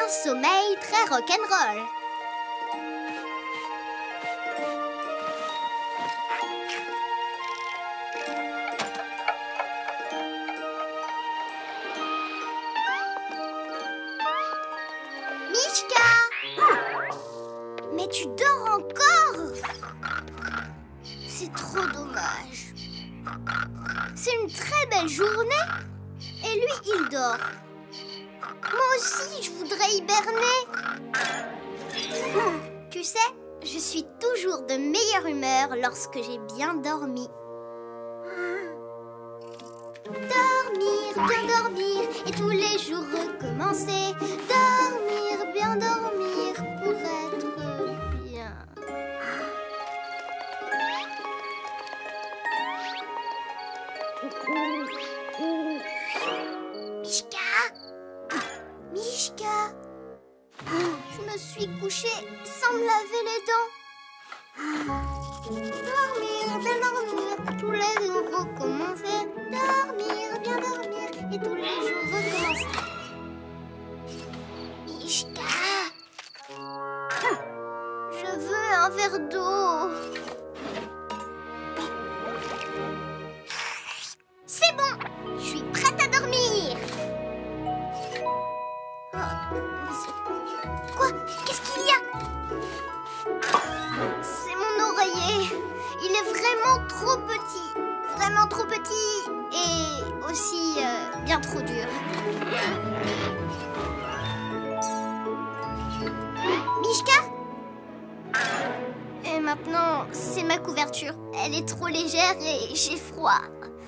sommeil très rock'n'roll. Mishka! Mais tu dors encore? C'est trop dommage. C'est une très belle journée et lui, il dort. Moi aussi, je voudrais hiberner. Tu sais, je suis toujours de meilleure humeur lorsque j'ai bien dormi. Dormir, bien dormir et tous les jours recommencer. Dormir, bien dormir pour être bien. Mishka! Mishka! Je me suis couchée sans me laver les dents. Dormir, bien dormir, tous les jours recommencer. Dormir, bien dormir, et tous les jours recommencer. Mishka! Je veux un verre d'eau. C'est bon, je suis prête à dormir. Quoi? Qu'est-ce qu'il y a? C'est mon oreiller. Il est vraiment trop petit. Vraiment trop petit et aussi bien trop dur. Mishka? Et maintenant, c'est ma couverture. Elle est trop légère et j'ai froid.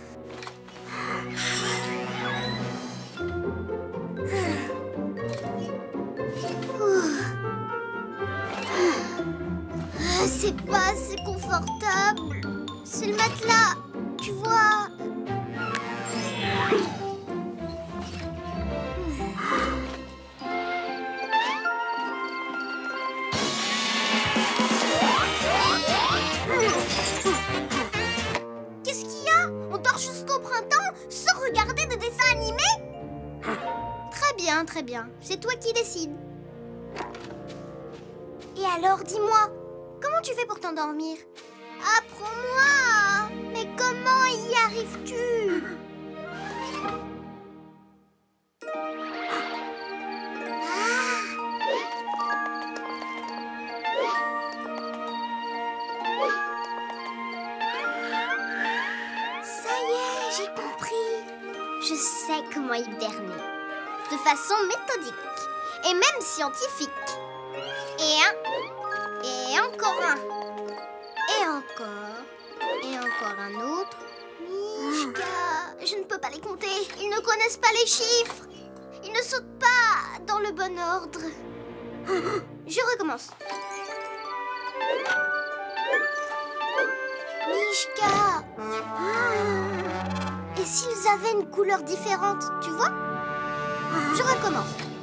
C'est pas assez confortable. C'est le matelas, tu vois. Qu'est-ce qu'il y a? On dort jusqu'au printemps sans regarder de dessins animés? Très bien, très bien. C'est toi qui décides. Et alors, dis-moi, comment tu fais pour t'endormir? Apprends-moi! Mais comment y arrives-tu? Ça y est, j'ai compris. Je sais comment hiberner. De façon méthodique et même scientifique. Et encore un. Et encore un autre. Mishka, je ne peux pas les compter. Ils ne connaissent pas les chiffres. Ils ne sautent pas dans le bon ordre. Je recommence. Mishka. Et s'ils avaient une couleur différente, tu vois? Je recommence.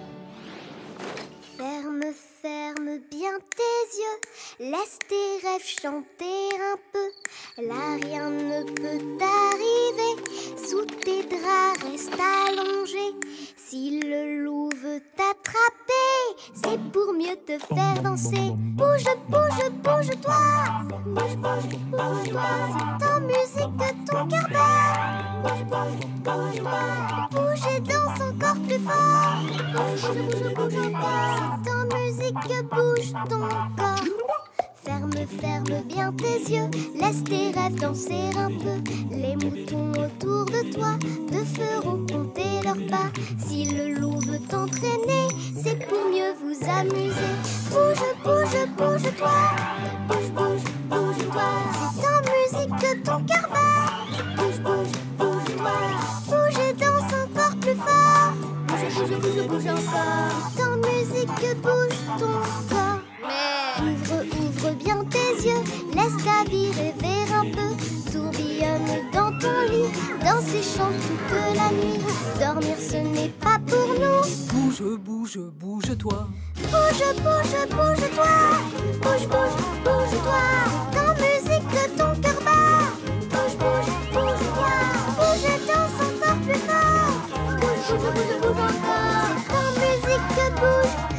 Ferme bien tes yeux, laisse tes rêves chanter un peu. Là rien ne peut t'arriver, sous tes draps reste allongé. Si le loup veut t'attraper, c'est pour mieux te faire danser. Bouge, bouge, bouge-toi, bouge, bouge, bouge-toi. C'est en musique que ton cœur bat. Bouge, bouge, bouge-toi, bouge et danse encore plus fort. Bouge, bouge, bouge, bouge-toi. C'est en musique que bouge ton corps. Ferme bien tes yeux, laisse tes rêves danser un peu. Les moutons autour de toi te feront compter leurs pas. Si le loup veut t'entraîner, c'est pour mieux vous amuser. Bouge, bouge, bouge-toi, bouge, bouge, bouge-toi. C'est en musique que ton cœur bat. Bouge, bouge, bouge-toi, bouge et danse encore plus fort. Bouge, bouge, bouge, bouge encore. C'est en musique que bouge ton corps. Ouvre bien tes yeux, laisse ta vie rêver un peu. Tourbillonne dans ton lit, dans ces chants toute la nuit. Dormir ce n'est pas pour nous. Bouge, bouge, bouge-toi. Bouge, bouge, bouge-toi. Bouge, bouge, bouge-toi. C'est en musique que ton cœur bat. Bouge, bouge, bouge-toi. Bouge et danse encore plus fort. Bouge, bouge, bouge, bouge encore. C'est en musique que bouge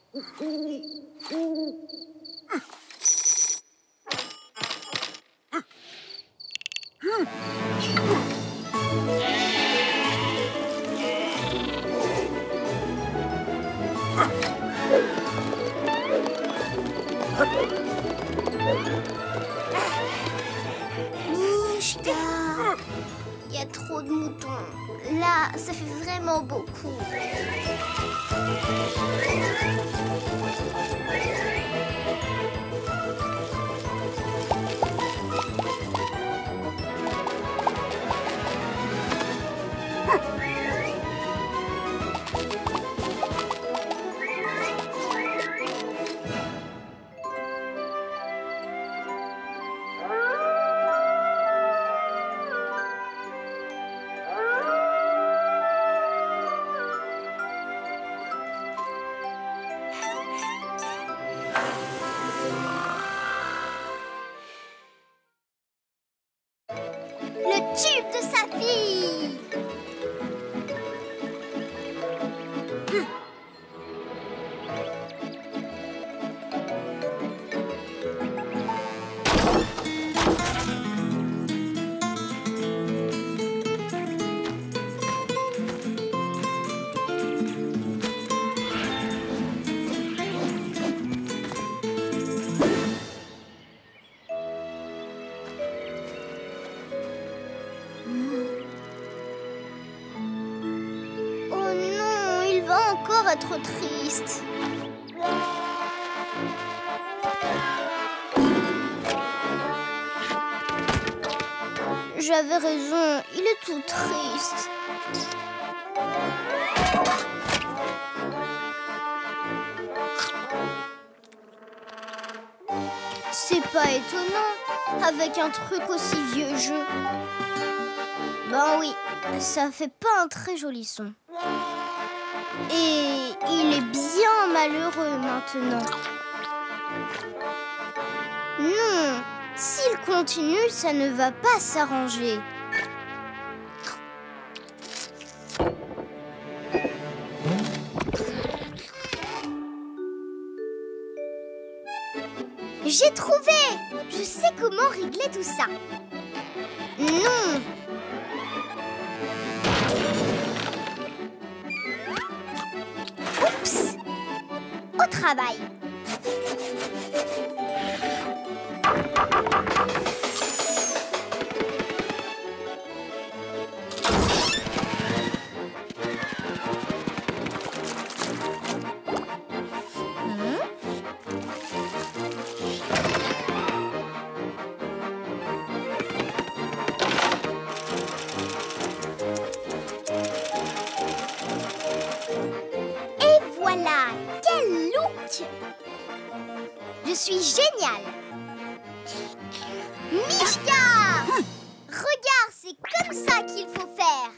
Mishka, il y a trop de moutons. Là, ça fait vraiment beaucoup. Le tube de sa fille. Oh non, il va encore être triste. J'avais raison, il est tout triste. C'est pas étonnant, avec un truc aussi vieux jeu. Ben oui, ça fait pas un très joli son. Et il est bien malheureux maintenant. Non, s'il continue, ça ne va pas s'arranger. J'ai trouvé! Je sais comment régler tout ça. Non! Oups! Au travail! Voilà, quel look! Je suis géniale! Mishka! Regarde, c'est comme ça qu'il faut faire!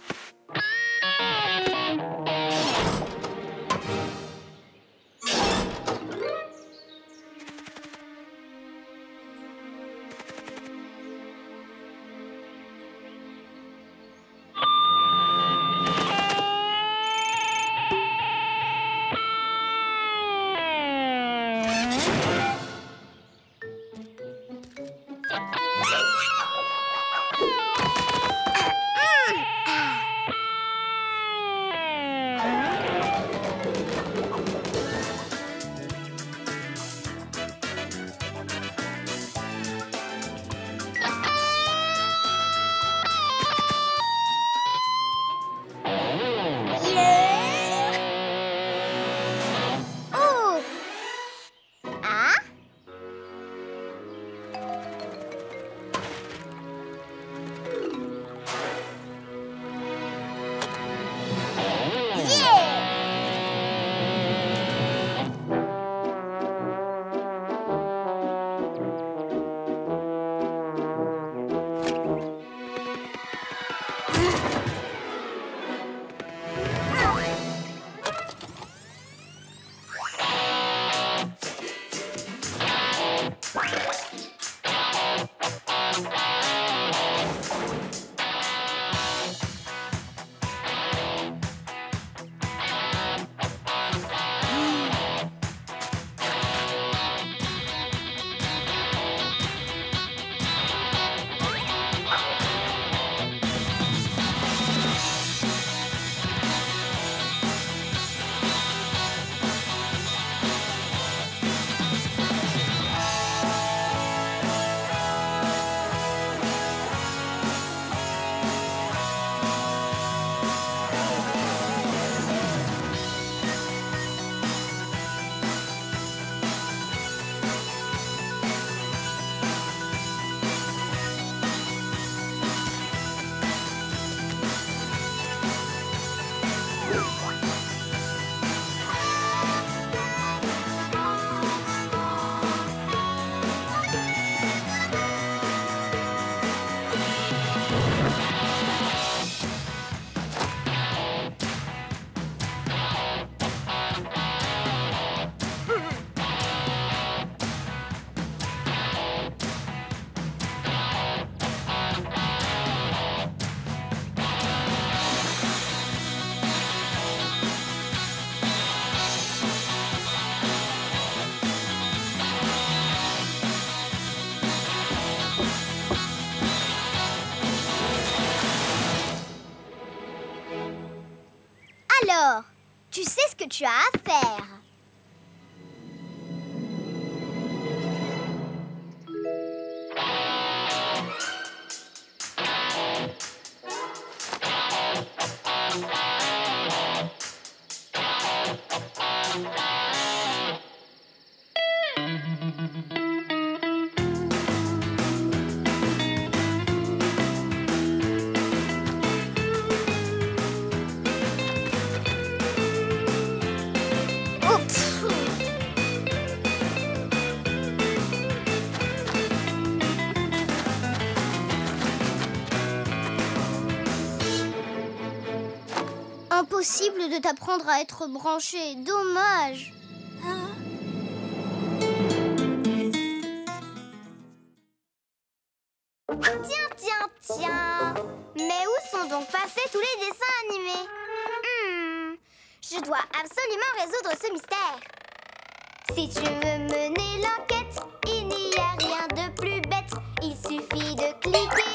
Alors, tu sais ce que tu as à faire. Impossible de t'apprendre à être branché. Dommage. Tiens. Mais où sont donc passés tous les dessins animés? Je dois absolument résoudre ce mystère. Si tu veux mener l'enquête, il n'y a rien de plus bête. Il suffit de cliquer